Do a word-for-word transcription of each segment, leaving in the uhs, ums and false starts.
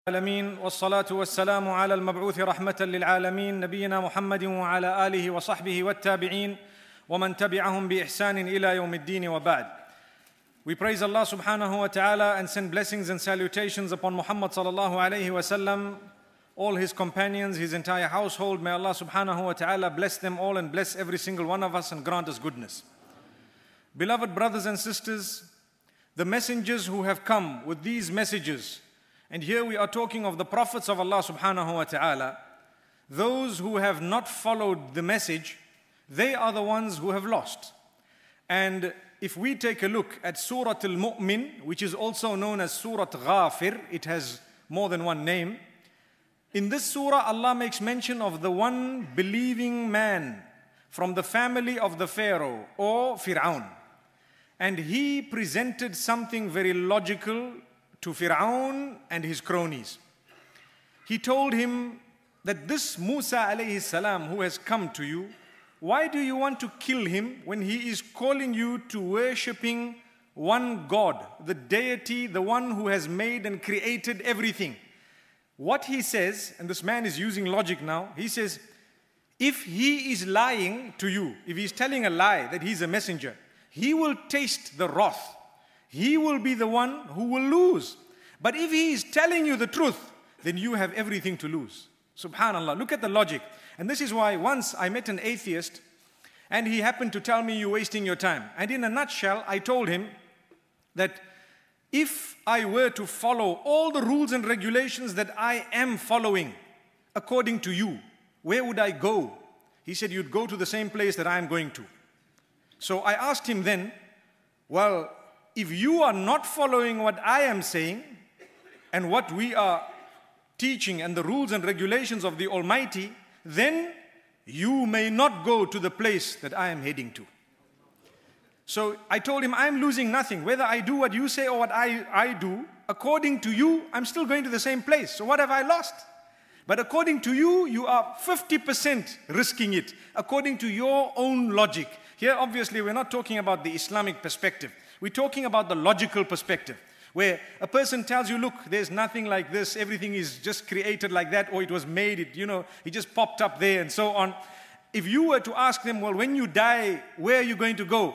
العالمين والصلاة والسلام على المبعوث رحمة للعالمين نبينا محمد وعلى آله وصحبه والتابعين ومن تبعهم بإحسان إلى يوم الدين وبعد. We praise Allah subhanahu wa ta'ala and send blessings and salutations upon Muhammad sallallahu alayhi wa sallam, all his companions, his entire household. May Allah subhanahu wa ta'ala bless them all and bless every single one of us and grant us goodness. Beloved brothers and sisters, the messengers who have come with these messages, and here we are talking of the prophets of Allah subhanahu wa ta'ala, those who have not followed the message, they are the ones who have lost. And if we take a look at Surah Al-Mu'min, which is also known as Surah Ghafir, it has more than one name. In this surah, Allah makes mention of the one believing man from the family of the Pharaoh or Fir'aun. And he presented something very logical to Fir'aun and his cronies. He told him that this Musa alayhi salam who has come to you, why do you want to kill him when he is calling you to worshipping one God, the deity, the one who has made and created everything? What he says, and this man is using logic now, he says, if he is lying to you, if he's telling a lie that he's a messenger, he will taste the wrath. He will be the one who will lose. But if he is telling you the truth, then you have everything to lose. Subhanallah, look at the logic. And this is why once I met an atheist and he happened to tell me, you're wasting your time. And in a nutshell, I told him that if I were to follow all the rules and regulations that I am following according to you, where would I go? He said, you'd go to the same place that I am going to. So I asked him then, well, if you are not following what I am saying and what we are teaching and the rules and regulations of the Almighty, then you may not go to the place that I am heading to. So I told him, I'm losing nothing. Whether I do what you say or what I, I do, according to you, I'm still going to the same place. So what have I lost? But according to you, you are fifty percent risking it, according to your own logic. Here, obviously, we're not talking about the Islamic perspective. We're talking about the logical perspective, where a person tells you, look, there's nothing like this, everything is just created like that, or it was made, it, you know, it just popped up there and so on. If you were to ask them, well, when you die, where are you going to go?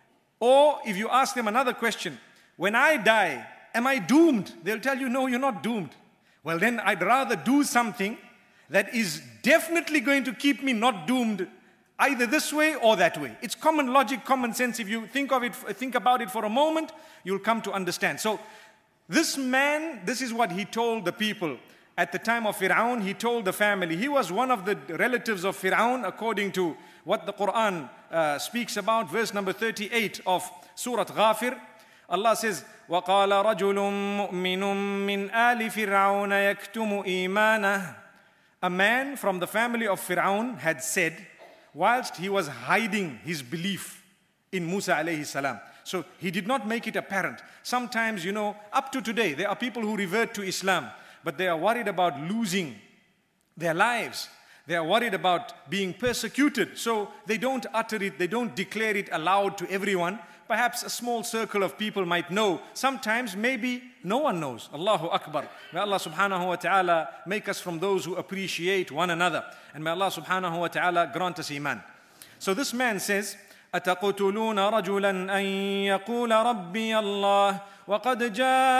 Or if you ask them another question, when I die, am I doomed? They'll tell you, no, you're not doomed. Well, then I'd rather do something that is definitely going to keep me not doomed either this way or that way. It's common logic, common sense. If you think of it, think about it for a moment, you'll come to understand. So this man, this is what he told the people. At the time of Fir'aun, he told the family. He was one of the relatives of Fir'aun, according to what the Quran uh, speaks about. Verse number thirty-eight of Surah Ghafir. Allah says, وَقَالَ رَجُلٌ مُؤْمِنٌ مِّنْ آلِ فِرْعَوْنَ يَكْتُمُ إِيمَانَهُ. A man from the family of Fir'aun had said, whilst he was hiding his belief in Musa alayhi salam. So he did not make it apparent. Sometimes, you know, up to today, there are people who revert to Islam, but they are worried about losing their lives. They are worried about being persecuted. So they don't utter it, they don't declare it aloud to everyone. Perhaps a small circle of people might know. Sometimes maybe no one knows. Allahu Akbar. May Allah subhanahu wa ta'ala make us from those who appreciate one another. And may Allah subhanahu wa ta'ala grant us iman. So this man says, أَتَقْتُلُونَ رَجُلًا أَن يَقُولَ رَبِّيَ اللَّهُ وَقَدْ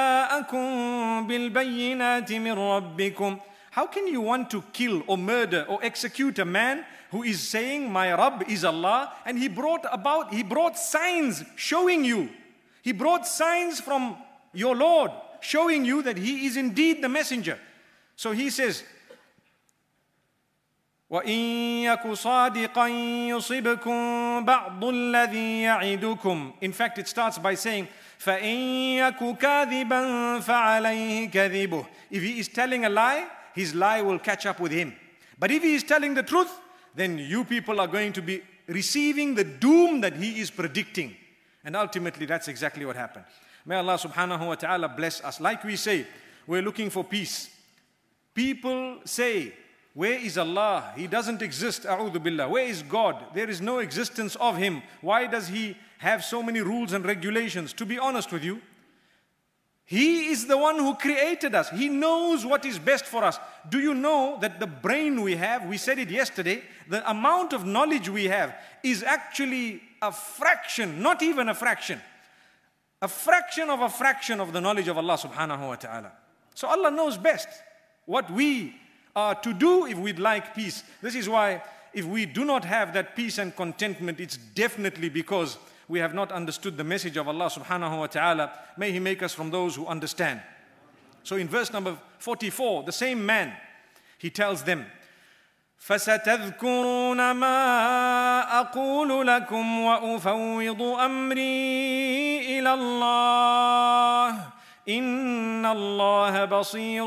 جَاءَكُم بِالْبَيِّنَاتِ مِن رَبِّكُمْ. How can you want to kill or murder or execute a man who is saying, my Rabb is Allah, and he brought about, he brought signs showing you. He brought signs from your Lord showing you that he is indeed the messenger. So he says, وَإِن يَكُ صَادِقًا يُصِبْكُم بَعْضُ الَّذِي يَعِدُكُمْ. In fact, it starts by saying, فَإِن يَكُ كَاذِبًا فَعَلَيْهِ كَذِبُهُ. If he is telling a lie, his lie will catch up with him. But if he is telling the truth, then you people are going to be receiving the doom that he is predicting. And ultimately, that's exactly what happened. May Allah subhanahu wa ta'ala bless us. Like we say, we're looking for peace. People say, where is Allah? He doesn't exist. A'udhu billah. Where is God? There is no existence of him. Why does he have so many rules and regulations? To be honest with you, He is the one who created us. He knows what is best for us. Do you know that the brain we have, we said it yesterday, the amount of knowledge we have is actually a fraction, not even a fraction, a fraction of a fraction of the knowledge of Allah subhanahu wa ta'ala. So Allah knows best what we are to do if we'd like peace. This is why if we do not have that peace and contentment, it's definitely because we have not understood the message of Allah subhanahu wa ta'ala. May He make us from those who understand. So in verse number forty-four, the same man, he tells them, فَسَتَذْكُرُونَ مَا أَقُولُ لَكُمْ وَأُفَوِّضُ أَمْرِي إِلَى اللَّهِ إِنَّ اللَّهَ بَصِيرٌ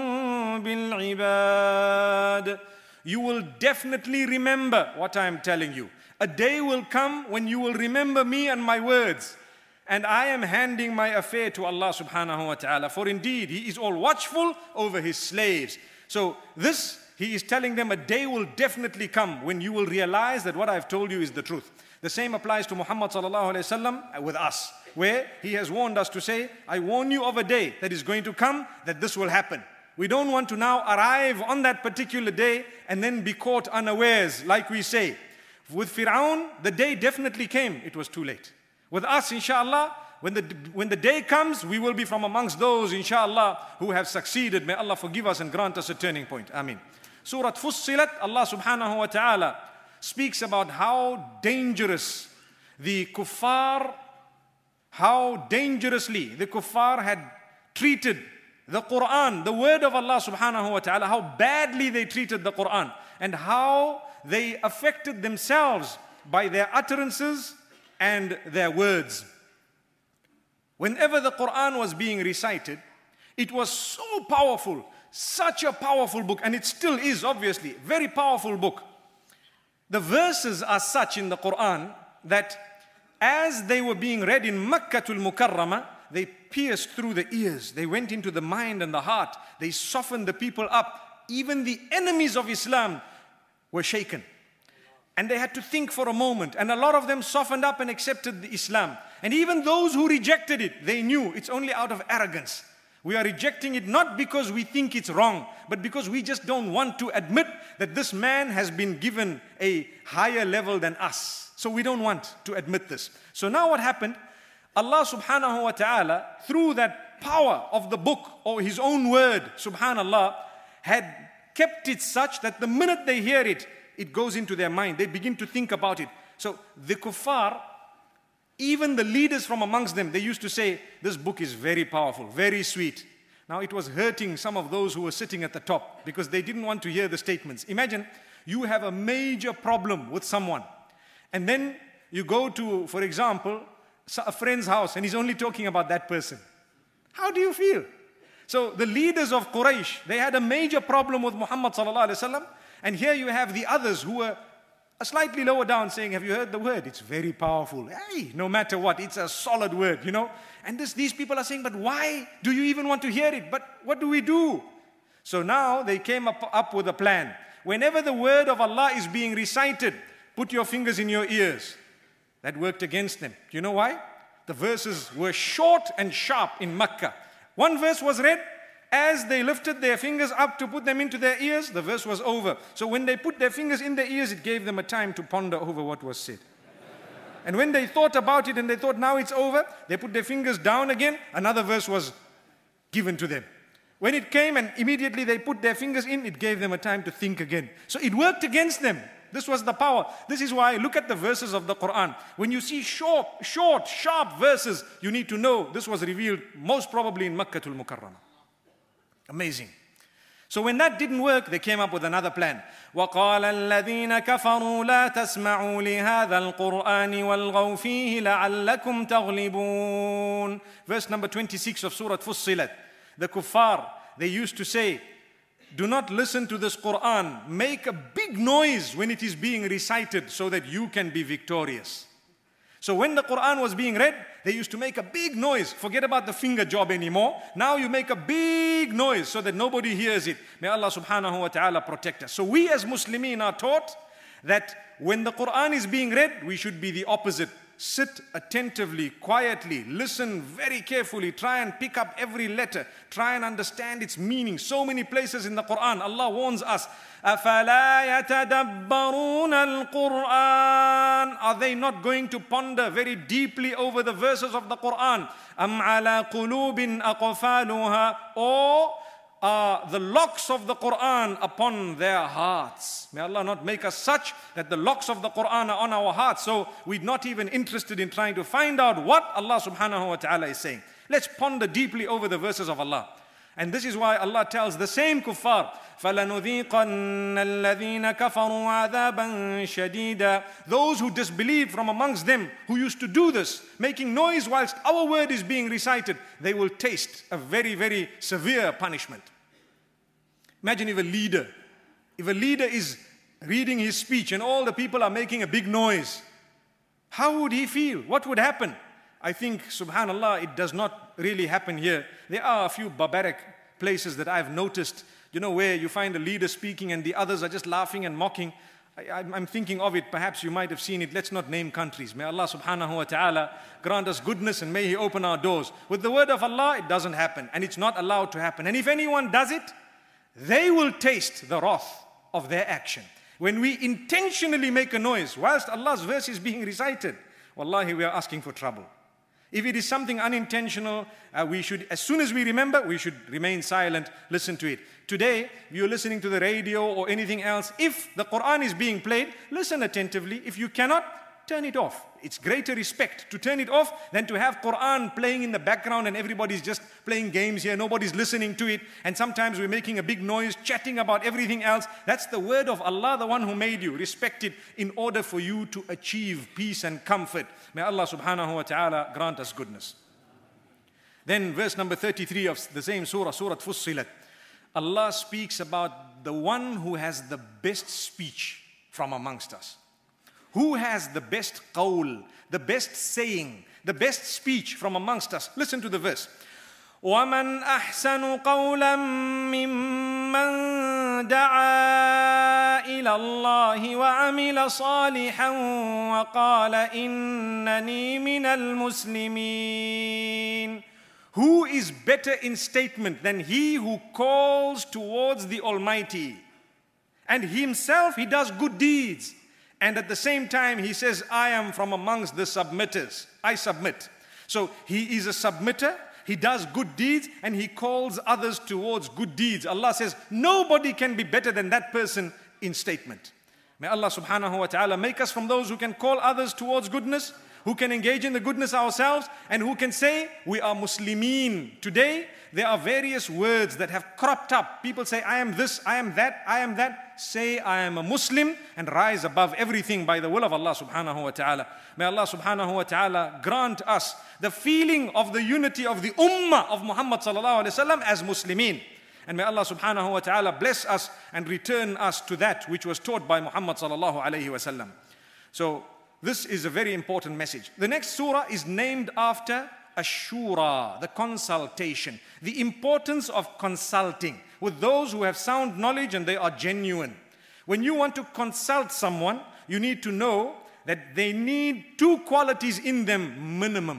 بِالْعِبَادِ. You will definitely remember what I am telling you. A day will come when you will remember me and my words. And I am handing my affair to Allah subhanahu wa ta'ala. For indeed, He is all watchful over His slaves. So this, He is telling them, a day will definitely come when you will realize that what I've told you is the truth. The same applies to Muhammad sallallahu alayhi wasallam with us, where he has warned us to say, I warn you of a day that is going to come, that this will happen. We don't want to now arrive on that particular day and then be caught unawares, like we say. With Fir'aun, the day definitely came. It was too late. With us, inshallah, when the, when the day comes, we will be from amongst those, inshallah, who have succeeded. May Allah forgive us and grant us a turning point. Ameen. Surah Fussilat, Allah subhanahu wa ta'ala speaks about how dangerous the kuffar, how dangerously the kuffar had treated the Quran, the word of Allah subhanahu wa ta'ala, how badly they treated the Quran, and how they affected themselves by their utterances and their words. Whenever the Quran was being recited, it was so powerful, such a powerful book, and it still is obviously, very powerful book. The verses are such in the Quran that as they were being read in Makkatul Mukarramah, they pierced through the ears, they went into the mind and the heart, they softened the people up. Even the enemies of Islam were shaken. And they had to think for a moment. And a lot of them softened up and accepted the Islam. And even those who rejected it, they knew it's only out of arrogance. We are rejecting it not because we think it's wrong, but because we just don't want to admit that this man has been given a higher level than us. So we don't want to admit this. So now what happened? Allah subhanahu wa ta'ala, through that power of the book or His own word, subhanallah, had kept it such that the minute they hear it, it goes into their mind. They begin to think about it. So the kuffar, even the leaders from amongst them, they used to say, this book is very powerful, very sweet. Now it was hurting some of those who were sitting at the top because they didn't want to hear the statements. Imagine you have a major problem with someone and then you go to, for example, a friend's house and he's only talking about that person. How do you feel? So the leaders of Quraysh, they had a major problem with Muhammad sallallahu alaihi wasallam, and here you have the others who were slightly lower down saying, have you heard the word? It's very powerful. Hey, no matter what, it's a solid word, you know. And this, these people are saying, but why do you even want to hear it? But what do we do? So now they came up, up with a plan. Whenever the word of Allah is being recited, put your fingers in your ears. That worked against them. Do you know why? The verses were short and sharp in Makkah. One verse was read, as they lifted their fingers up to put them into their ears, the verse was over. So when they put their fingers in their ears, it gave them a time to ponder over what was said. And when they thought about it and they thought now it's over, they put their fingers down again, another verse was given to them. When it came and immediately they put their fingers in, it gave them a time to think again. So it worked against them. This was the power. This is why, look at the verses of the Quran. When you see short, short, sharp verses, you need to know this was revealed most probably in Makkatul Mukarramah. Amazing. So when that didn't work, they came up with another plan. وَقَالَ الَّذِينَ كَفَرُوا لَا تَسْمَعُوا لِهَذَا الْقُرْآنِ وَالْغَوْا فِيهِ لَعَلَّكُمْ تَغْلِبُونَ. Verse number twenty-six of Surah Fussilat. The kuffar, they used to say, do not listen to this Quran. Make a big noise when it is being recited so that you can be victorious. So when the Quran was being read, they used to make a big noise. Forget about the finger job anymore. Now you make a big noise so that nobody hears it. May Allah subhanahu wa ta'ala protect us. So we as Muslimin are taught that when the Quran is being read, we should be the opposite. sit attentively, quietly, listen very carefully, try and pick up every letter, try and understand its meaning. So many places in the Quran, Allah warns us, أَفَلَا يَتَدَبَّرُونَ الْقُرْآنَ. Are they not going to ponder very deeply over the verses of the Quran? أَمْ عَلَى قُلُوبٍ أَقْفَالُهَا. Or are the locks of the Quran upon their hearts? May Allah not make us such that the locks of the Quran are on our hearts, so we're not even interested in trying to find out what Allah subhanahu wa ta'ala is saying. Let's ponder deeply over the verses of Allah. And this is why Allah tells the same kuffar, فَلَنُذِيقَنَّ الَّذِينَ كَفَرُوا عَذَابًا شَدِيدًا. Those who disbelieve from amongst them, who used to do this, making noise whilst our word is being recited, they will taste a very, very severe punishment. Imagine if a leader, if a leader is reading his speech and all the people are making a big noise, how would he feel? What would happen? I think, subhanallah, it does not really happen here. There are a few barbaric places that I've noticed, you know, where you find a leader speaking and the others are just laughing and mocking. I, I'm thinking of it, perhaps you might have seen it. Let's not name countries. May Allah subhanahu wa ta'ala grant us goodness and may He open our doors. With the word of Allah, it doesn't happen and it's not allowed to happen. And if anyone does it, they will taste the wrath of their action. When we intentionally make a noise whilst Allah's verse is being recited, wallahi, we are asking for trouble. If it is something unintentional, uh, we should, as soon as we remember, we should remain silent, listen to it. Today, if you're listening to the radio or anything else, if the Quran is being played, listen attentively. If you cannot, turn it off. It's greater respect to turn it off than to have Quran playing in the background and everybody's just playing games here, nobody's listening to it, and sometimes we're making a big noise, chatting about everything else. That's the word of Allah, the one who made you. Respect it in order for you to achieve peace and comfort. May Allah subhanahu wa ta'ala grant us goodness. Then verse number thirty-three of the same surah, Surah Fussilat. Allah speaks about the one who has the best speech from amongst us. Who has the best qawl, the best saying, the best speech from amongst us? Listen to the verse. وَمَنْ أَحْسَنُ قَوْلًا مِّمَّنْ دَعَا إِلَى اللَّهِ وَعَمِلَ صَالِحًا وَقَالَ إِنَّنِي مِنَ الْمُسْلِمِينَ. Who is better in statement than he who calls towards the Almighty? And himself, he does good deeds. And at the same time, he says, I am from amongst the submitters. I submit. So he is a submitter, he does good deeds, and he calls others towards good deeds. Allah says, nobody can be better than that person in statement. May Allah subhanahu wa ta'ala make us from those who can call others towards goodness, who can engage in the goodness ourselves, and who can say, we are Muslimin. Today, there are various words that have cropped up. People say, I am this, I am that, I am that. Say, I am a Muslim, and rise above everything by the will of Allah subhanahu wa ta'ala. May Allah subhanahu wa ta'ala grant us the feeling of the unity of the ummah of Muhammad sallallahu alayhi wa sallam as Muslimin. And may Allah subhanahu wa ta'ala bless us and return us to that which was taught by Muhammad sallallahu alayhi wa sallam. So, this is a very important message. The next surah is named after Ash-Shura, the consultation, the importance of consulting with those who have sound knowledge and they are genuine. When you want to consult someone, you need to know that they need two qualities in them minimum.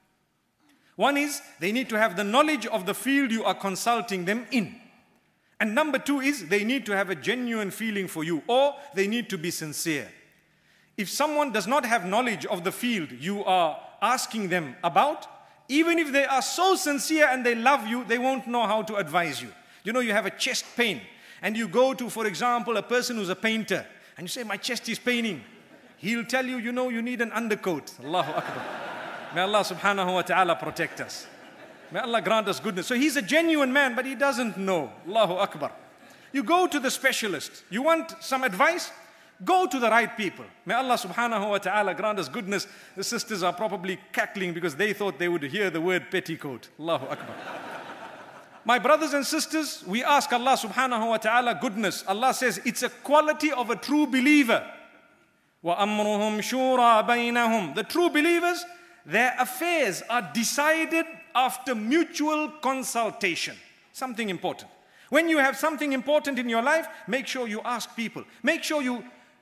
One is they need to have the knowledge of the field you are consulting them in. And number two is they need to have a genuine feeling for you, or they need to be sincere. If someone does not have knowledge of the field you are asking them about, even if they are so sincere and they love you, they won't know how to advise you. You know, you have a chest pain and you go to, for example, a person who's a painter and you say, my chest is paining. He'll tell you, you know, you need an undercoat. Allahu Akbar. May Allah subhanahu wa ta'ala protect us. May Allah grant us goodness. So he's a genuine man, but he doesn't know. Allahu Akbar. You go to the specialist. You want some advice? Go to the right people. May Allah subhanahu wa ta'ala grant us goodness. The sisters are probably cackling because they thought they would hear the word petticoat. Allahu Akbar. My brothers and sisters, we ask Allah subhanahu wa ta'ala goodness. Allah says it's a quality of a true believer. وَأَمْرُهُمْ شُورَى بَيْنَهُمْ. The true believers, their affairs are decided after mutual consultation. Something important. When you have something important in your life, make sure you ask people. Make sure you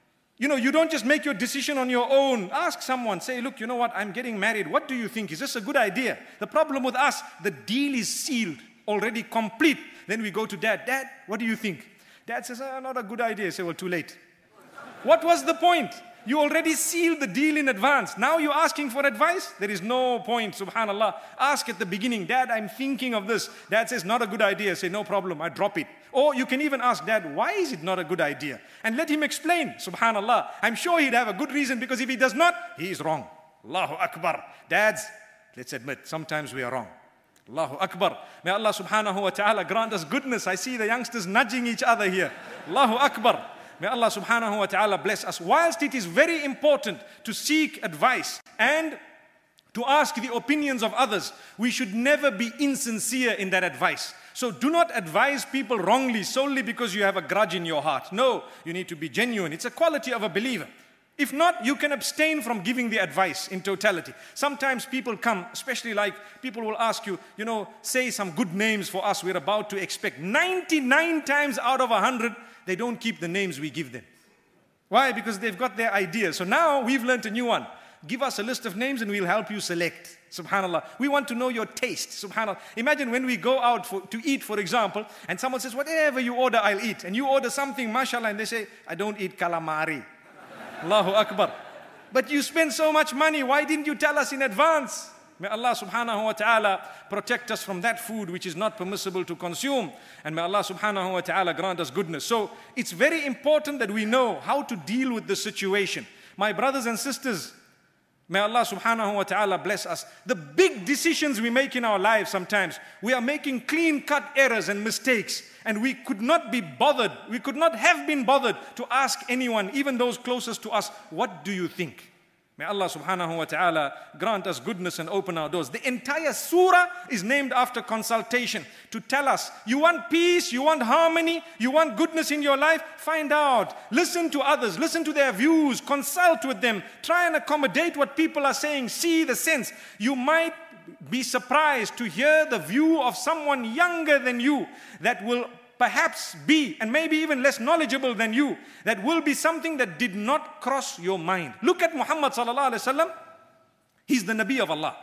You know, you don't just make your decision on your own. Ask someone, say, look, you know what, I'm getting married. What do you think? Is this a good idea? The problem with us, the deal is sealed, already complete. Then we go to dad. Dad, what do you think? Dad says, oh, not a good idea. I say, well, too late. What was the point? You already sealed the deal in advance. Now you're asking for advice? There is no point, subhanallah. Ask at the beginning, Dad, I'm thinking of this. Dad says, not a good idea. Say, no problem, I drop it. Or you can even ask Dad, why is it not a good idea? And let him explain, subhanallah. I'm sure he'd have a good reason, because if he does not, he is wrong. Allahu Akbar. Dads, let's admit, sometimes we are wrong. Allahu Akbar. May Allah subhanahu wa ta'ala grant us goodness. I see the youngsters nudging each other here. Allahu Akbar. May Allah subhanahu wa ta'ala bless us. Whilst it is very important to seek advice and to ask the opinions of others, we should never be insincere in that advice. So do not advise people wrongly solely because you have a grudge in your heart. No, you need to be genuine. It's a quality of a believer. If not, you can abstain from giving the advice in totality. Sometimes people come, especially like people will ask you, you know, say some good names for us we're about to expect. ninety-nine times out of one hundred, they don't keep the names we give them. Why? Because they've got their ideas. So now we've learned a new one. Give us a list of names and we'll help you select. Subhanallah. We want to know your taste. Subhanallah. Imagine when we go out for, to eat, for example, and someone says, whatever you order, I'll eat. And you order something, mashallah, and they say, I don't eat calamari. Allahu Akbar. But you spend so much money, why didn't you tell us in advance? May Allah subhanahu wa ta'ala protect us from that food which is not permissible to consume. And may Allah subhanahu wa ta'ala grant us goodness. So it's very important that we know how to deal with the situation. My brothers and sisters, may Allah subhanahu wa ta'ala bless us. The big decisions we make in our lives sometimes, we are making clean-cut errors and mistakes. And we could not be bothered, we could not have been bothered to ask anyone, even those closest to us, what do you think? May Allah subhanahu wa ta'ala grant us goodness and open our doors. The entire surah is named after consultation to tell us, you want peace, you want harmony, you want goodness in your life, find out. Listen to others, listen to their views, consult with them, try and accommodate what people are saying, see the sense. You might be surprised to hear the view of someone younger than you that will perhaps be, and maybe even less knowledgeable than you, that will be something that did not cross your mind. Look at Muhammad sallallahu alaihi wasallam. He's the Nabi of Allah.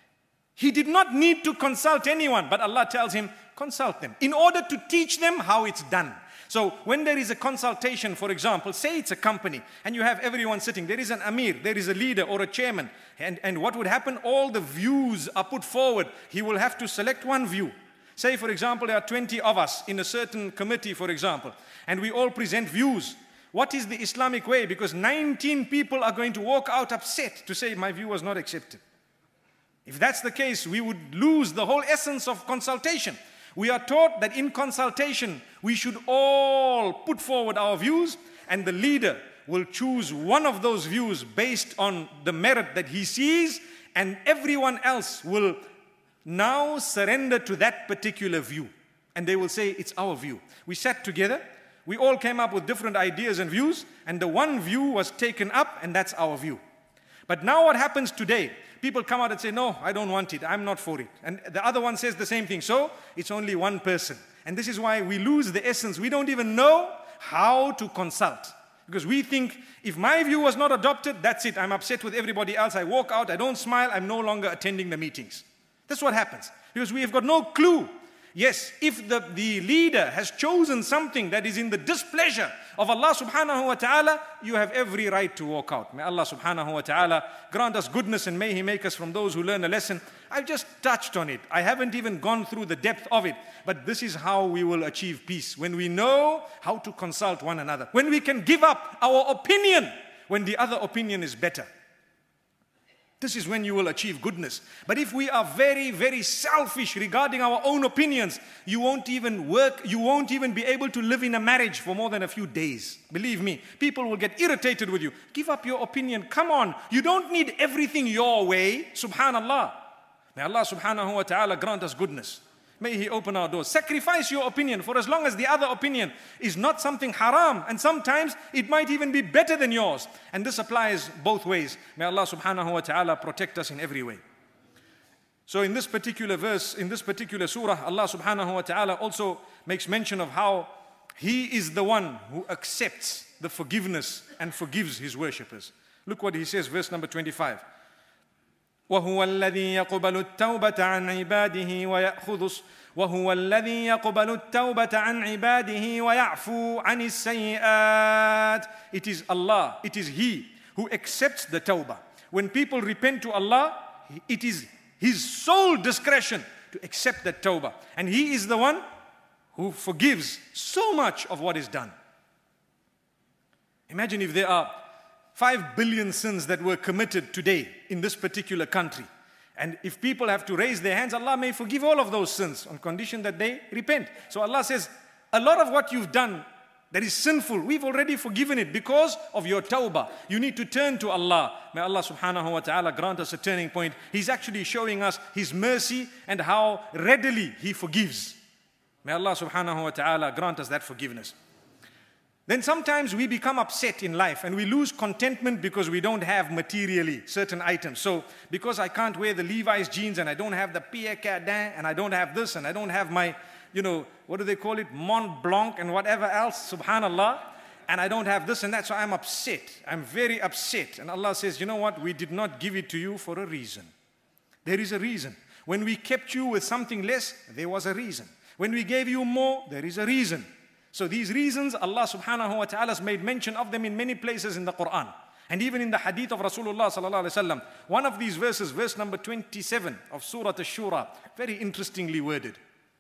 He did not need to consult anyone, but Allah tells him, consult them, in order to teach them how it's done. So when there is a consultation, for example, say it's a company and you have everyone sitting, there is an Amir, there is a leader or a chairman, and, and what would happen? All the views are put forward. He will have to select one view. Say, for example, there are twenty of us in a certain committee, for example, and we all present views. What is the Islamic way? Because nineteen people are going to walk out upset to say, my view was not accepted. If that's the case, we would lose the whole essence of consultation. We are taught that in consultation, we should all put forward our views, and the leader will choose one of those views based on the merit that he sees, and everyone else will now surrender to that particular view. And they will say, it's our view. We sat together, we all came up with different ideas and views, and the one view was taken up, and that's our view. But now what happens today? People come out and say, no, I don't want it, I'm not for it. And the other one says the same thing. So it's only one person. And this is why we lose the essence. We don't even know how to consult. Because we think, if my view was not adopted, that's it. I'm upset with everybody else. I walk out, I don't smile, I'm no longer attending the meetings. That's what happens. Because we have got no clue. Yes, if the, the leader has chosen something that is in the displeasure of Allah subhanahu wa ta'ala, you have every right to walk out. May Allah subhanahu wa ta'ala grant us goodness, and may He make us from those who learn a lesson. I've just touched on it. I haven't even gone through the depth of it. But this is how we will achieve peace. When we know how to consult one another. When we can give up our opinion when the other opinion is better. This is when you will achieve goodness. But if we are very, very selfish regarding our own opinions, you won't even work, you won't even be able to live in a marriage for more than a few days. Believe me, people will get irritated with you. Give up your opinion. Come on. You don't need everything your way. Subhanallah. May Allah subhanahu wa ta'ala grant us goodness. May He open our doors. Sacrifice your opinion for as long as the other opinion is not something haram. And sometimes it might even be better than yours. And this applies both ways. May Allah subhanahu wa ta'ala protect us in every way. So in this particular verse, in this particular surah, Allah subhanahu wa ta'ala also makes mention of how He is the one who accepts the forgiveness and forgives his worshippers. Look what he says, verse number twenty-five. وهو الذي يقبل التوبة عن عباده ويأخذ وهو الذي يقبل التوبة عن عباده ويعفو عن السيئات. It is Allah, it is He who accepts the tawbah. When people repent to Allah, it is His sole discretion to accept that tawbah. And He is the one who forgives so much of what is done. Imagine if there are five billion sins that were committed today in this particular country. And if people have to raise their hands, Allah may forgive all of those sins on condition that they repent. So Allah says, a lot of what you've done that is sinful, we've already forgiven it because of your tawbah. You need to turn to Allah. May Allah subhanahu wa ta'ala grant us a turning point. He's actually showing us His mercy and how readily He forgives. May Allah subhanahu wa ta'ala grant us that forgiveness. Then sometimes we become upset in life and we lose contentment because we don't have materially certain items. So because I can't wear the Levi's jeans and I don't have the Pierre Cardin and I don't have this and I don't have my, you know, what do they call it, Mont Blanc and whatever else, subhanallah, and I don't have this and that, so I'm upset. I'm very upset. And Allah says, you know what, we did not give it to you for a reason. There is a reason. When we kept you with something less, there was a reason. When we gave you more, there is a reason. So these reasons, Allah subhanahu wa ta'ala has made mention of them in many places in the Quran. And even in the hadith of Rasulullah sallallahu alayhi wa sallam. One of these verses, verse number twenty-seven of Surah Ash-Shura, very interestingly worded.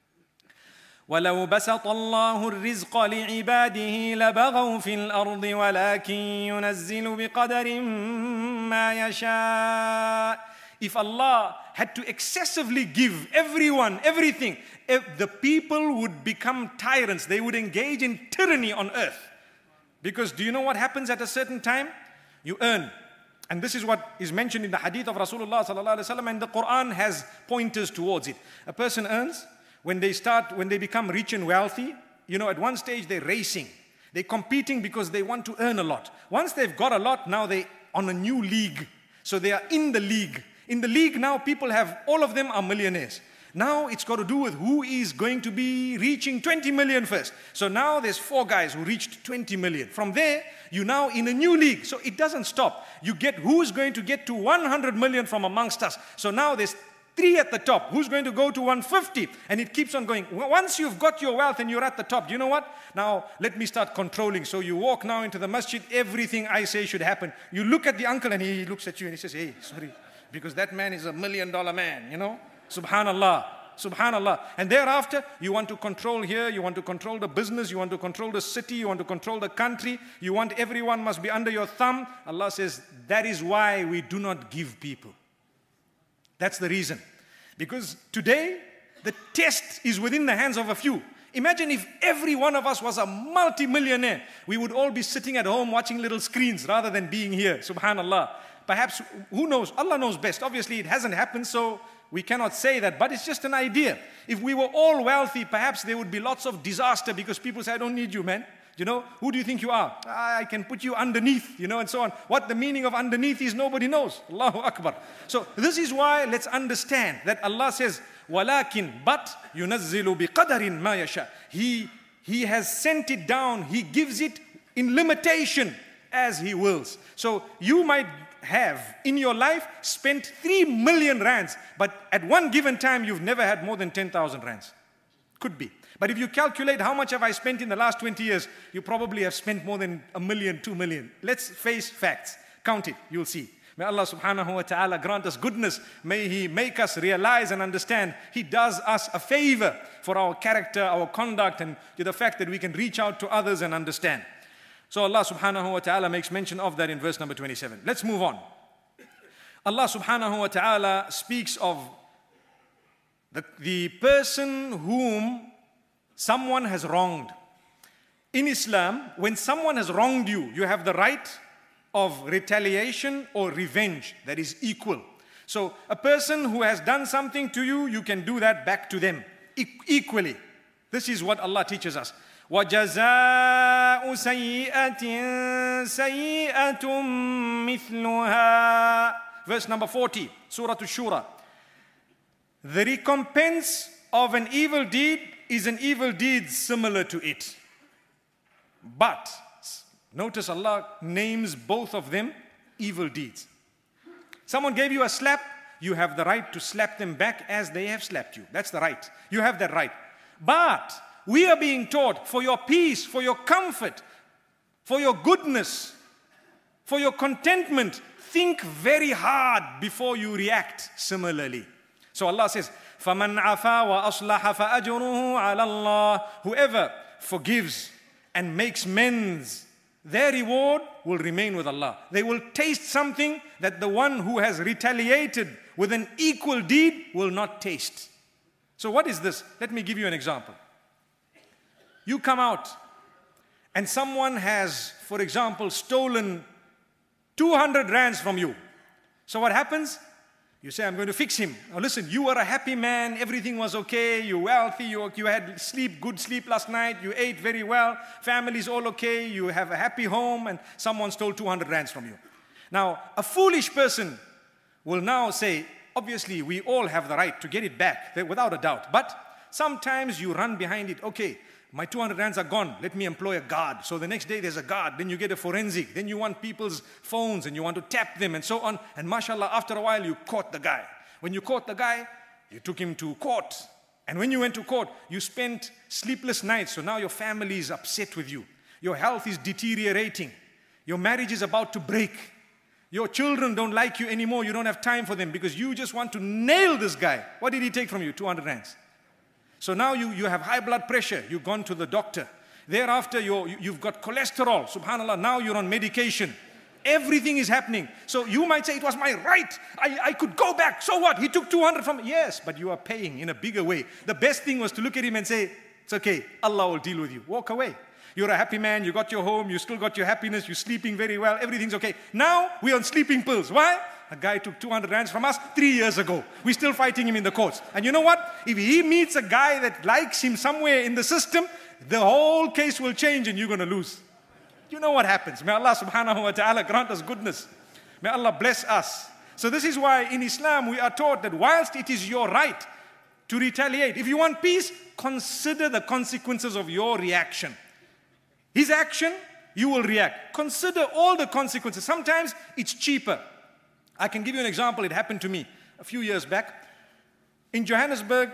وَلَوْ بَسَطَ اللَّهُ الرِّزْقَ لِعِبَادِهِ لَبَغَوْا فِي الْأَرْضِ وَلَكِنْ يُنَزِّلُ بِقَدَرٍ مَا يَشَاءُ. If Allah had to excessively give everyone everything, if the people would become tyrants. They would engage in tyranny on earth. Because do you know what happens at a certain time? You earn. And this is what is mentioned in the hadith of Rasulullah sallallahu alaihi wasallam, and the Quran has pointers towards it. A person earns, when they start, when they become rich and wealthy, you know, at one stage they're racing. They're competing because they want to earn a lot. Once they've got a lot, now they're on a new league. So they are in the league. In the league now, people have, all of them are millionaires. Now it's got to do with who is going to be reaching twenty million first. So now there's four guys who reached twenty million. From there, you're now in a new league. So it doesn't stop. You get who's going to get to one hundred million from amongst us. So now there's three at the top. Who's going to go to one hundred fifty? And it keeps on going. Once you've got your wealth and you're at the top, do you know what? Now let me start controlling. So you walk now into the masjid, everything I say should happen. You look at the uncle and he looks at you and he says, hey, sorry, because that man is a million dollar man, you know? Subhanallah, Subhanallah. And thereafter, you want to control here, you want to control the business, you want to control the city, you want to control the country, you want everyone must be under your thumb. Allah says, that is why we do not give people. That's the reason. Because today, the test is within the hands of a few. Imagine if every one of us was a multi-millionaire. We would all be sitting at home watching little screens rather than being here. Subhanallah. Perhaps, who knows? Allah knows best. Obviously, it hasn't happened, so we cannot say that, but it's just an idea. If we were all wealthy, perhaps there would be lots of disaster because people say, I don't need you, man. You know, who do you think you are? I can put you underneath, you know, and so on. What the meaning of underneath is, nobody knows. Allahu Akbar. So this is why let's understand that Allah says, وَلَكِنْ but يُنَزِّلُ بِقَدَرٍ مَا يَشَاءُ. He, he has sent it down. He gives it in limitation as He wills. So you might have in your life spent three million rands, but at one given time you've never had more than ten thousand rands. Could be. But if you calculate how much have I spent in the last twenty years, you probably have spent more than a million, two million. Let's face facts. Count it, you'll see. May Allah subhanahu wa ta'ala grant us goodness. May He make us realize and understand He does us a favor for our character, our conduct, and the fact that we can reach out to others and understand. So Allah subhanahu wa ta'ala makes mention of that in verse number twenty-seven. Let's move on. Allah subhanahu wa ta'ala speaks of the, the person whom someone has wronged. In Islam, when someone has wronged you, you have the right of retaliation or revenge that is equal. So a person who has done something to you, you can do that back to them e- equally. This is what Allah teaches us. وَجَزَاءُ سَيِّئَةٍ سَيِّئَةٌ مِثْلُهَا. Verse number forty, Surah Ash-Shura. The recompense of an evil deed is an evil deed similar to it. But Notice Allah names both of them evil deeds. Someone gave you a slap, you have the right to slap them back as they have slapped you. That's the right. You have that right. But we are being taught, for your peace, for your comfort, for your goodness, for your contentment, think very hard before you react similarly. So Allah says, فَمَنْ عَفَا وَأَصْلَحَ فَأَجْرُهُ عَلَى اللَّهِ. Whoever forgives and makes amends, their reward will remain with Allah. They will taste something that the one who has retaliated with an equal deed will not taste. So what is this? Let me give you an example. You come out and someone has, for example, stolen two hundred rands from you. So what happens? You say, I'm going to fix him. Now listen, you were a happy man, everything was okay, you're wealthy, you, you had sleep, good sleep last night, you ate very well, family's all okay, you have a happy home, and someone stole two hundred rands from you. Now, a foolish person will now say, obviously we all have the right to get it back, without a doubt. But sometimes you run behind it, okay, my two hundred rands are gone, let me employ a guard. So the next day there's a guard, then you get a forensic, then you want people's phones and you want to tap them and so on. And mashallah, after a while you caught the guy. When you caught the guy, you took him to court. And when you went to court, you spent sleepless nights. So now your family is upset with you. Your health is deteriorating. Your marriage is about to break. Your children don't like you anymore. You don't have time for them because you just want to nail this guy. What did he take from you? two hundred rands. So now you, you have high blood pressure, you've gone to the doctor. Thereafter, you're, you've got cholesterol, subhanAllah, now you're on medication. Everything is happening. So you might say, it was my right, I, I could go back, so what? He took two hundred from me. Yes, but you are paying in a bigger way. The best thing was to look at him and say, it's okay, Allah will deal with you. Walk away. You're a happy man, you got your home, you still got your happiness, you're sleeping very well, everything's okay. Now, we're on sleeping pills. Why? A guy took two hundred rands from us three years ago. We're still fighting him in the courts. And you know what? If he meets a guy that likes him somewhere in the system, the whole case will change and you're going to lose. You know what happens. May Allah subhanahu wa ta'ala grant us goodness. May Allah bless us. So this is why in Islam we are taught that whilst it is your right to retaliate, if you want peace, consider the consequences of your reaction. His action, you will react. Consider all the consequences. Sometimes it's cheaper. I can give you an example. It happened to me a few years back. In Johannesburg,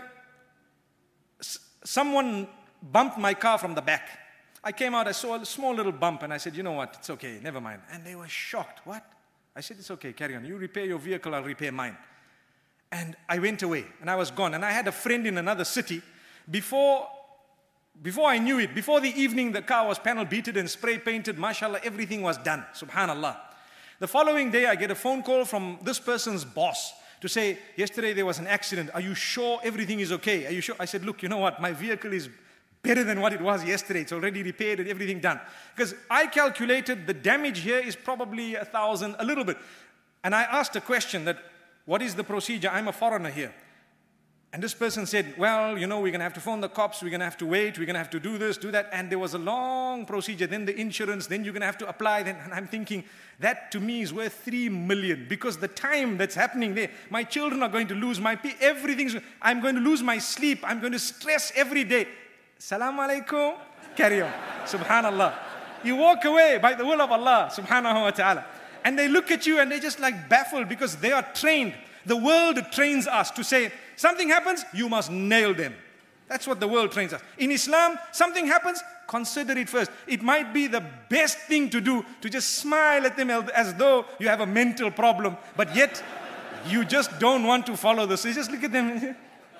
someone bumped my car from the back. I came out, I saw a small little bump, and I said, you know what, it's okay, never mind. And they were shocked. What? I said, it's okay, carry on. You repair your vehicle, I'll repair mine. And I went away, and I was gone. And I had a friend in another city. Before, before I knew it, before the evening, the car was panel beaten and spray painted. Mashallah, everything was done. Subhanallah. The following day, I get a phone call from this person's boss to say, yesterday there was an accident. Are you sure everything is okay? Are you sure? I said, look, you know what? My vehicle is better than what it was yesterday. It's already repaired and everything done. Because I calculated the damage here is probably a thousand, a little bit. And I asked a question that, what is the procedure? I'm a foreigner here. And this person said, well, you know, we're going to have to phone the cops, we're going to have to wait, we're going to have to do this, do that. And there was a long procedure, then the insurance, then you're going to have to apply. Then, and I'm thinking, that to me is worth three million because the time that's happening there, my children are going to lose my, everything's, I'm going to lose my sleep, I'm going to stress every day. Salaam alaikum, carry on. Subhanallah. You walk away by the will of Allah, subhanahu wa ta'ala. And they look at you and they just like baffled because they are trained. The world trains us to say, something happens, you must nail them. That's what the world trains us. In Islam, something happens, consider it first. It might be the best thing to do to just smile at them as though you have a mental problem, but yet you just don't want to follow this. So you just look at them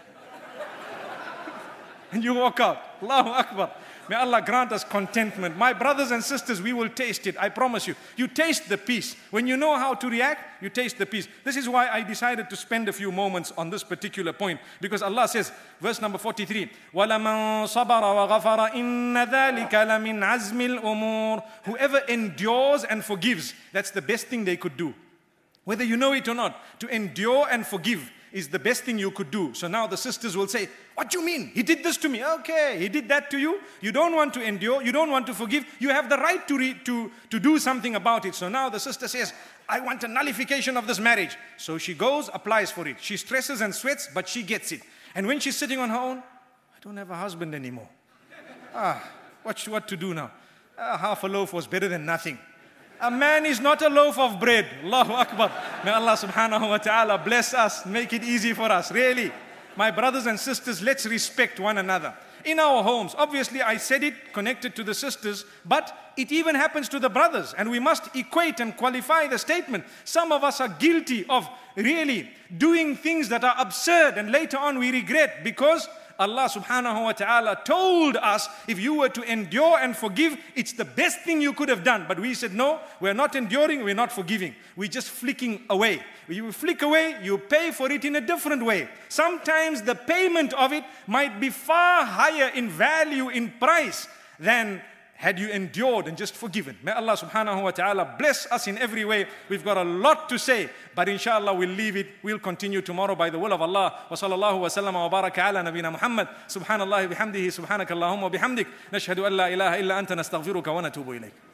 and you walk out. Allahu Akbar. May Allah grant us contentment. My brothers and sisters, we will taste it. I promise you. You taste the peace. When you know how to react, you taste the peace. This is why I decided to spend a few moments on this particular point. Because Allah says, verse number forty-three, وَلَمَنْ صَبَرَ وَغَفَرَ إِنَّ ذَلِكَ لَمِنْ عَزْمِ الْأُمُورِ. Whoever endures and forgives, that's the best thing they could do. Whether you know it or not, to endure and forgive is the best thing you could do. So now the sisters will say, what do you mean? He did this to me. Okay, he did that to you. You don't want to endure. You don't want to forgive. You have the right to, re to, to do something about it. So now the sister says, I want a nullification of this marriage. So she goes, applies for it. She stresses and sweats, but she gets it. And when she's sitting on her own, I don't have a husband anymore. Ah, what, what to do now? uh, half a loaf was better than nothing. A man is not a loaf of bread. Allahu Akbar. May Allah subhanahu wa ta'ala bless us, make it easy for us. Really, my brothers and sisters, let's respect one another. In our homes, obviously I said it connected to the sisters, but it even happens to the brothers, and we must equate and qualify the statement. Some of us are guilty of really doing things that are absurd, and later on we regret, because Allah subhanahu wa ta'ala told us if you were to endure and forgive, it's the best thing you could have done. But we said, no, we're not enduring, we're not forgiving. We're just flicking away. You flick away, you pay for it in a different way. Sometimes the payment of it might be far higher in value, in price, than had you endured and just forgiven. May Allah subhanahu wa ta'ala bless us in every way. We've got a lot to say, but inshallah we'll leave it. We'll continue tomorrow by the will of Allah. Wa sallallahu wa sallam wa baraka ala nabina Muhammad. Subhanallah bihamdihi, subhanakallahumma bihamdik. Nashhadu an la ilaha illa anta nastaghfiruka wa natubu ilayk.